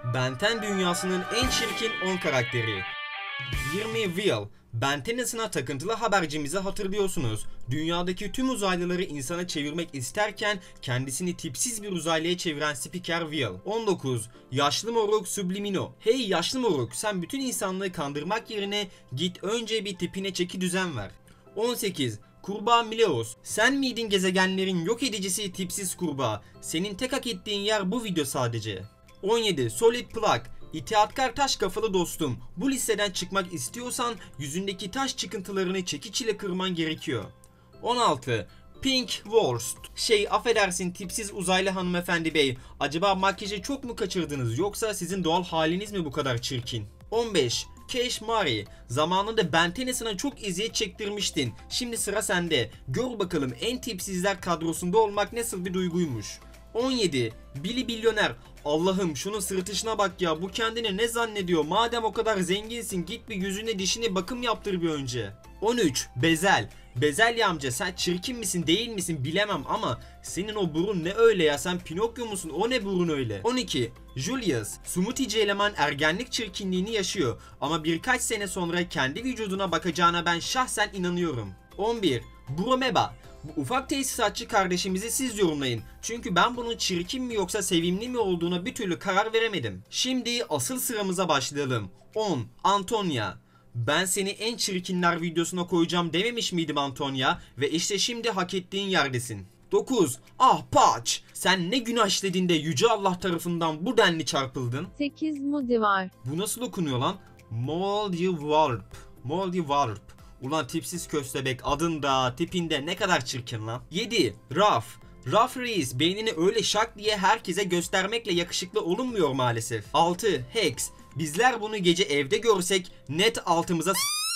Ben 10 dünyasının en çirkin 10 karakteri. 20 Will. Ben 10'ına takıntılı habercimizi hatırlıyorsunuz. Dünyadaki tüm uzaylıları insana çevirmek isterken kendisini tipsiz bir uzaylıya çeviren spiker Will. 19. Yaşlı moruk Sublimino. Hey yaşlı moruk, sen bütün insanlığı kandırmak yerine git önce bir tipine çeki düzen ver. 18. Kurbağa Mileos. Sen miydin gezegenlerin yok edicisi tipsiz kurbağa? Senin tek hak ettiğin yer bu video sadece. 17. Solid Plug. İtaatkar taş kafalı dostum. Bu listeden çıkmak istiyorsan yüzündeki taş çıkıntılarını çekiç ile kırman gerekiyor. 16. Pink Worst. Affedersin tipsiz uzaylı hanımefendi bey. Acaba makyajı çok mu kaçırdınız yoksa sizin doğal haliniz mi bu kadar çirkin? 15. Cash Mari. Zamanında Ben 10'ına çok eziyet çektirmiştin. Şimdi sıra sende. Gör bakalım en tipsizler kadrosunda olmak nasıl bir duyguymuş. 17. Billy Milyoner. Allah'ım şunun sırıtışına bak ya, bu kendini ne zannediyor? Madem o kadar zenginsin git bir yüzüne dişine bakım yaptır bir önce. 13. Bezel. Bezelye amca, sen çirkin misin değil misin bilemem ama senin o burun ne öyle ya, sen Pinokyo musun, o ne burun öyle. 12. Julius. Smoothie'ci eleman ergenlik çirkinliğini yaşıyor ama birkaç sene sonra kendi vücuduna bakacağına ben şahsen inanıyorum. 11. Bromeba. Bu ufak tesisatçı kardeşimizi siz yorumlayın. Çünkü ben bunun çirkin mi yoksa sevimli mi olduğuna bir türlü karar veremedim. Şimdi asıl sıramıza başlayalım. 10. Antonia. Ben seni en çirkinler videosuna koyacağım dememiş miydim Antonia? Ve işte şimdi hak ettiğin yerdesin. 9. Ah Patch. Sen ne günah işledin de Yüce Allah tarafından bu denli çarpıldın? 8 Moody var. Bu nasıl okunuyor lan? Moldy Warp. Moldy Warp. Ulan tipsiz köstebek, adın da tipinde ne kadar çirkin lan. 7. Raf. Raf Reis, beynini öyle şak diye herkese göstermekle yakışıklı olunmuyor maalesef. 6. Hex. Bizler bunu gece evde görsek net altımıza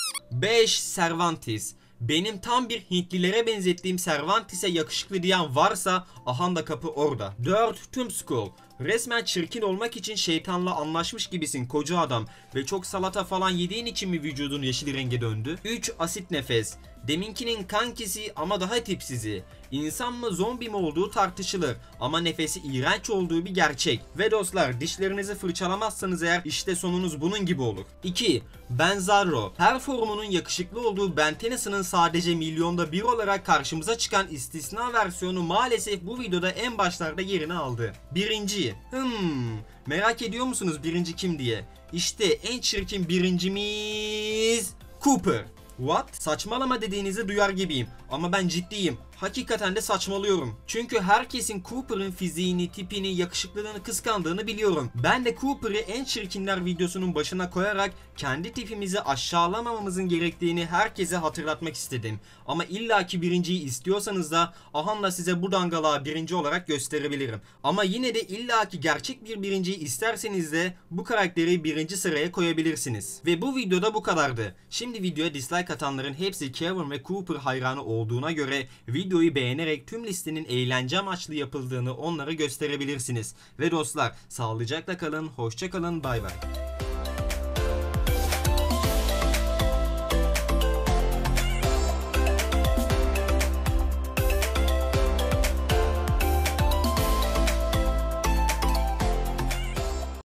5. Cervantes. Benim tam bir Hintlilere benzettiğim Cervantes'e yakışıklı diyen varsa ahanda kapı orada. 4. Tombskull. Resmen çirkin olmak için şeytanla anlaşmış gibisin koca adam ve çok salata falan yediğin için mi vücudun yeşil renge döndü? 3. Asit nefes. Deminkinin kankisi ama daha tipsizi. İnsan mı zombi mi olduğu tartışılır ama nefesi iğrenç olduğu bir gerçek. Ve dostlar, dişlerinizi fırçalamazsanız eğer işte sonunuz bunun gibi olur. 2. Benzarro. Her formunun yakışıklı olduğu Ben 10'ının sadece milyonda bir olarak karşımıza çıkan istisna versiyonu maalesef bu videoda en başlarda yerini aldı. Birinci. Merak ediyor musunuz birinci kim diye? İşte en çirkin birincimiz Cooper. What? Saçmalama dediğinizi duyar gibiyim ama ben ciddiyim. Hakikaten de saçmalıyorum. Çünkü herkesin Cooper'ın fiziğini, tipini, yakışıklılığını kıskandığını biliyorum. Ben de Cooper'ı en çirkinler videosunun başına koyarak kendi tipimizi aşağılamamamızın gerektiğini herkese hatırlatmak istedim. Ama illaki birinciyi istiyorsanız da ahanla size bu dangalığa birinci olarak gösterebilirim. Ama yine de illaki gerçek bir birinciyi isterseniz de bu karakteri birinci sıraya koyabilirsiniz. Ve bu videoda bu kadardı. Şimdi videoya dislike atanların hepsi Kevin ve Cooper hayranı olduğuna göre videoyu beğenerek tüm listenin eğlence amaçlı yapıldığını onlara gösterebilirsiniz. Ve dostlar, sağlıcakla kalın, hoşça kalın, bay bay.